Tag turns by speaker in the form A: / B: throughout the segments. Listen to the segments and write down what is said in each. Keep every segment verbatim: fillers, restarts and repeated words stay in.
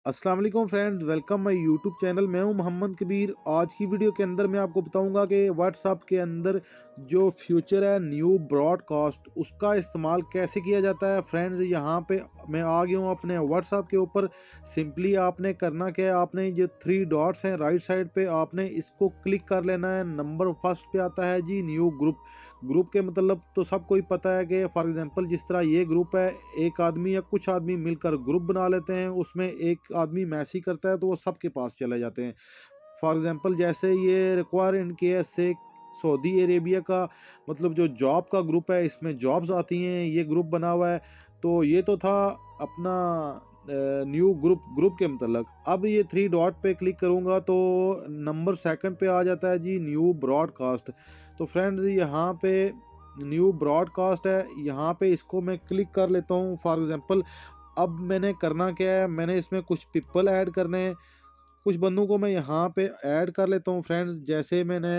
A: अस्सलाम वालेकुम friends, welcome my YouTube channel. मैं हूं मोहम्मद कबीर। आज की वीडियो के अंदर मैं आपको बताऊंगा कि व्हाट्सएप के अंदर जो फ्यूचर है न्यू ब्रॉडकास्ट, उसका इस्तेमाल कैसे किया जाता है। फ्रेंड्स, यहां पे मैं आ गया हूं अपने व्हाट्सएप के ऊपर। सिंपली आपने करना क्या है, आपने जो थ्री डॉट्स हैं राइट साइड पे, आपने इसको क्लिक कर लेना है। नंबर फर्स्ट पे आता है जी न्यू ग्रुप। ग्रुप के मतलब तो सबको ही पता है कि फॉर एग्जांपल जिस तरह ये ग्रुप है, एक आदमी या कुछ आदमी मिलकर ग्रुप बना लेते हैं, उसमें एक आदमी मैसेज करता है तो वो सबके पास चले जाते हैं। फॉर एग्जांपल जैसे ये रिक्वायर इन केस से सऊदी अरेबिया का मतलब जो जॉब का ग्रुप है, इसमें जॉब्स आती हैं, ये ग्रुप बना हुआ है। तो ये तो था अपना न्यू ग्रुप ग्रुप के मतलब। अब ये थ्री डॉट पे क्लिक करूँगा तो नंबर सेकंड पे आ जाता है जी न्यू ब्रॉडकास्ट। तो फ्रेंड्स, यहाँ पे न्यू ब्रॉडकास्ट है, यहाँ पे इसको मैं क्लिक कर लेता हूँ। फॉर एग्जांपल अब मैंने करना क्या है, मैंने इसमें कुछ पीपल ऐड करने हैं, कुछ बंदों को मैं यहाँ पे ऐड कर लेता हूँ। फ्रेंड्स, जैसे मैंने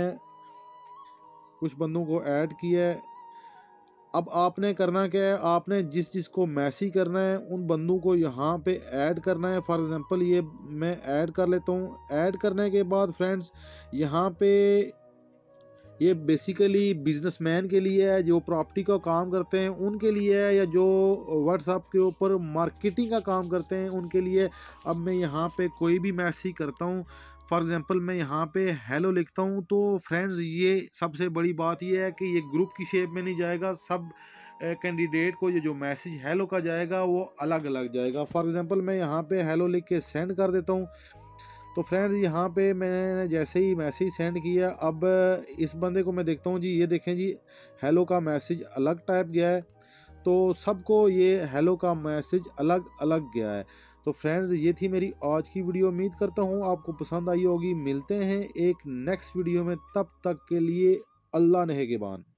A: कुछ बंदों को ऐड किया है, अब आपने करना क्या है, आपने जिस जिस को मैसेज करना है उन बंदों को यहाँ पे ऐड करना है। फॉर एग्जांपल ये मैं ऐड कर लेता हूँ। ऐड करने के बाद फ्रेंड्स, यहाँ पे ये बेसिकली बिजनेसमैन के लिए है, जो प्रॉपर्टी का काम करते हैं उनके लिए है, या जो व्हाट्सएप के ऊपर मार्केटिंग का काम करते हैं उनके लिए। अब मैं यहाँ पे कोई भी मैसेज करता हूँ, फॉर एग्जांपल मैं यहाँ पे हेलो लिखता हूँ, तो फ्रेंड्स ये सबसे बड़ी बात ये है कि ये ग्रुप की शेप में नहीं जाएगा। सब कैंडिडेट को ये जो मैसेज हेलो का जाएगा वो अलग अलग जाएगा। फॉर एग्जांपल मैं यहाँ पे हेलो लिख के सेंड कर देता हूँ। तो फ्रेंड्स, यहाँ पे मैंने जैसे ही मैसेज सेंड किया, अब इस बंदे को मैं देखता हूँ जी, ये देखें जी हेलो का मैसेज अलग टाइप गया है। तो सबको ये हेलो का मैसेज अलग अलग गया है। तो फ्रेंड्स, ये थी मेरी आज की वीडियो। उम्मीद करता हूँ आपको पसंद आई होगी। मिलते हैं एक नेक्स्ट वीडियो में, तब तक के लिए अल्लाह नेगहबान।